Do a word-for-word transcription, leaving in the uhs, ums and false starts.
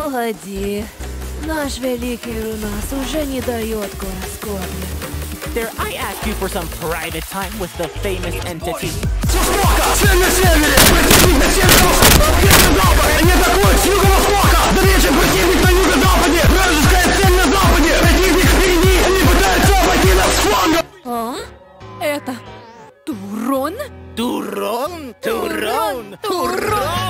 Погоди. Наш великий Рунас уже не дает гороскопе. There, I asked you for some private time with the famous entity. Цель на севере! Противник на северо-западе! Не атакует с юго-востока! Встреча противник на юго-западе! Вражеская цель на западе! Противник впереди! Они пытаются обойти нас с фланга! А? Это Турон? Турон! Турон! Турон!